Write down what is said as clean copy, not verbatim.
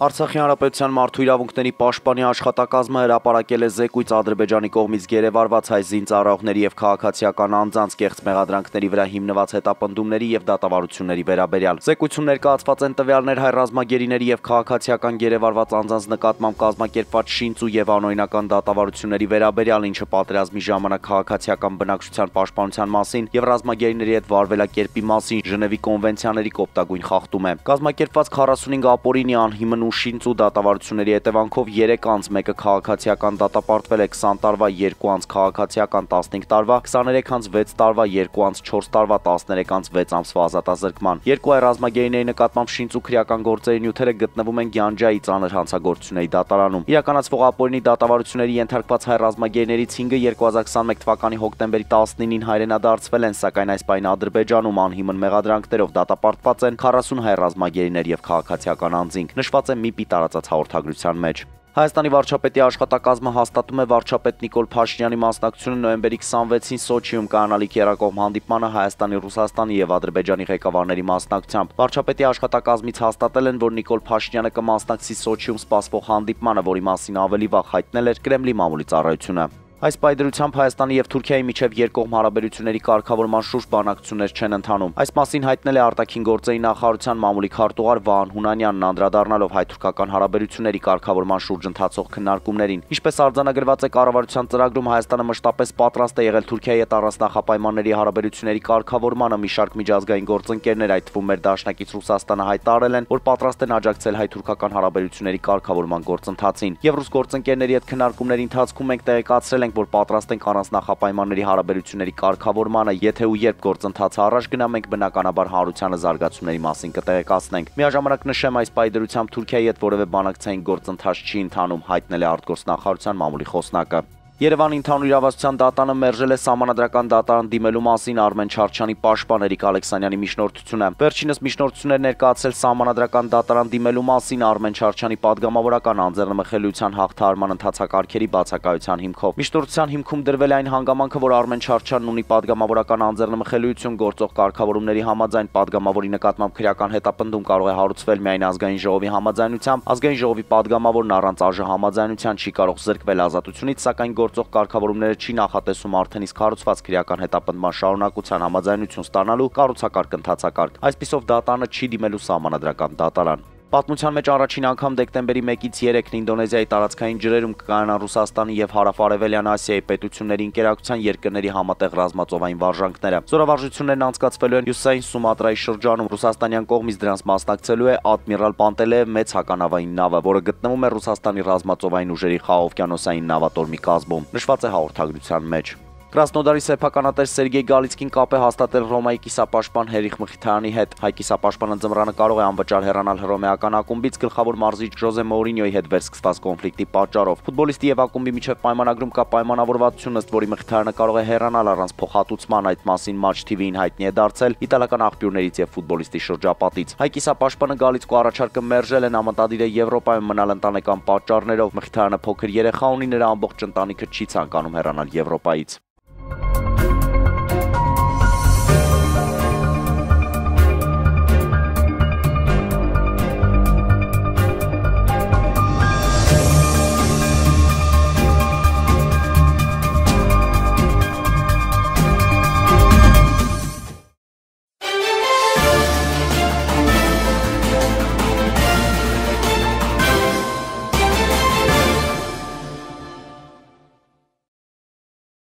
Արցախի հանրապետության մարդու իրավունքների պաշտպանի աշխատակազմը հրապարակել է զեկույց Ադրբեջանի կողմից գերեվարված հայ զինծառայողների և քաղաքացիական անձանց կեղծ մեղադրանքների վրա հիմնված հետապնդումների և դատավարությունների վերաբերյալ։ Զեկույցում ներկայացված են տվյալներ հայ ռազմագերիների և քաղաքացիական գերեվարված անձանց նկատմամբ կազմակերպված շինծ ու և անօրինական դատավարությունների վերաբերյալ, ինչը պատերազմի ժամանակ քաղաքացիական բնակչության պաշտպանության մասին և ռազմագերիների հետ վարվելակերպի մասին Ժնևի կոնվենցիաների կոպտագույն խախտում է։ Կազմակերպված 45 ապօրինի անհիմն ու շինծ ու դատավարությունների հետևանքով 3 անձ, մեկը քաղաքացիական դատապարտվել է 20 տարվա, 2 անձ քաղաքացիական 15 տարվա, 23 անձ 6 տարվա, 2 անձ 4 տարվա, 13 անձ 6 ամսվա ազատազրկման։ Երկու այլ ռազմագերիների նկատմամբ շինծ ու քրեական գործերի նյութերը գտնվում են Գյանջայի ծանր հանցագործությունների դատարանում։ Իրականացվող ապօրինի դատավարությունների ենթարկված հայ ռազմագերիներից 5-ը 2021 թվականի հոկտեմբերի 19-ին հայրենադարձվել են, սակայն այս պահին Ադրբեջանում անհիմն մեղադրանքներով դատապարտված են 40 հայ ռազմագերիներ և քաղաքացիական անձինք, նշված է ՄԻՊ-ի տարածած հաղորդագրության մեջ։ Հայաստանի վարչապետի աշխատակազմը հաստատում է վարչապետ Նիկոլ Փաշինյանի մասնակցությունը նոյեմբերի 26-ին Սոչիում կայանալիք եռակողմ հանդիպմանը Հայաստանի, Ռուսաստանի և Ադրբեջանի ղեկավարների մասնակցությամբ։ Վարչապետի աշխատակազմից հաստատել են, որ Նիկոլ Փաշինյանը կմասնակցի Սոչիում սպասվող հանդիպմանը, որի մասին ավելի վաղ հայտնել էր Կրեմլի մամուլի ծառայությունը։ Այս պայդրությամբ Հայաստանի և Թուրքիայի միջև երկկողմ հարաբերությունների կարգավորման շուրջ բանակցություններ չեն ընթանում։ Այս մասին հայտնել է արտաքին գործերի նախարարության մամուլի քարտուղար Վահան Հունանյանն, անդրադառնալով հայ-թուրքական հարաբերությունների կարգավորման շուրջ ընթացող քննարկումներին։ Ինչպես արձանագրված է կառավարության ծրագրում, Հայաստանը մշտապես պատրաստ է եղել Թուրքիայի հետ առանձնահապայմանների հարաբերությունների կարգավորմանը։ Մի շարք միջազգային գործընկերներ, այդ թվում մեր դաշնակից Ռուսաստանը, հայտարարել են, որ պատրաստ են աջակցել հայ-թուրքական հարաբերությունների կարգավորման գործընթացին։ Եվ ռուս գործընկերների հետ քննարկումների ընթացքում մենք տեղեկացրել ենք, որ պատրաստ ենք առանձնահապայմանների հարաբերությունների կարգավորմանը, եթե ու երբ գործընթացը առաջ գնա, մենք բնականաբար հանրությանը զարգացումների մասին կտեղեկացնենք։ Միաժամանակ նշեմ, այս պայդրությամբ Թուրքիայի հետ որևէ բանակցային գործընթաց չի ընթանում, հայտնել է արտգործնախարարության մամուլի խոսնակը։ Երևանի ընդհանուր իրավասության դատանը մերժել է սահմանադրական դատարան դիմելու մասին Արմեն Չարչյանի պաշտպան Էրիկ Ալեքսանյանի միջնորդությունը։ Վերջինս միջնորդություններ ներկայացրել սահմանադրական դատարան դիմելու մասին Արմեն Չարչյանի падգամավորական անձեռնմխելիության հաղթահարման ընթացակարգերի բացակայության հիմքով։ Միջնորդության հիմքում դրվել է այն հանգամանքը, որ Արմեն Չարչյանն ունի падգամավորական անձեռնմխելիություն գործող կարգավորումների համաձայն падգամավորի նկատմամբ քրեական հետապնդում կարող է հարուցվել միայն ազգային ժողովի համաձայնությամբ։ Ազգային ժողովի падգամավորն առանց ԱԺ համաձայնության չի կարող զրկվել ազատությունից, սակայն գործող կարգավորումները չի նախատեսում արդեն իսկ հարուցված քրեական հետապնդման շարունակության համաձայնություն ստանալու կառուցակարգ ընթացակարգ։ Այսպիսով դատարանը չի դիմելու սահմանադրական դատարան։ Պատմության մեջ առաջին անգամ դեկտեմբերի 1-ից 3-ն Ինդոնեզիայի տարածքային ջրերում կկայանան Ռուսաստանի և Հարավարևելյան Ասիայի պետությունների ինկերակցության երկրների համատեղ ռազմածովային վարժանքները։ Զորավարժություններն անցկացվելու են Հյուսիսային Սումատրայի շրջանում։ Ռուսաստանյան կողմից դրանց մասնակցելու է Ադմիրալ Պանտելեև մեծ հականավային նավը, որը գտնվում է Ռուսաստանի ռազմածովային ուժերի խաղաղօվկիանոսային նավատորմի կազմում, նշված է հաղորդագրության մեջ։ Կրասնոդարի սեփականատեր Սերգեյ Գալիցկին կապ է հաստատել Հռոմայի կիսապաշտպան Հերիխ Մխիթարյանի հետ։ Հայ կիսապաշտպանը ձմռանը կարող է անվճար հեռանալ հռոմեական ակումբից գլխավոր մարզիչ Ժոզե Մոուրինյոյի հետ վերսկսված կոնֆլիկտի պատճառով։ Ֆուտբոլիստի եւ ակումբի միջև պայմանագրում կա պայմանավորվածություն, ըստ որի Մխիթարյանը կարող է հեռանալ առանց փոխհատուցման։ Այդ մասին Match TV-ին հայտնի է դարձել իտալական աղբյուրներից եւ ֆուտբոլիստի շրջապատից։ Հայ կիսապաշտպանը Գալիցկու առաջարկը մերժել են, ամենտադիր է Եվրոպայում մնալ ընտանեկան պատճառներով։ Մխիթարյանը փոքր երեխա ունի, նրա ամբողջ ընտանիքը չի ցանկանում հեռանալ Եվրոպայից։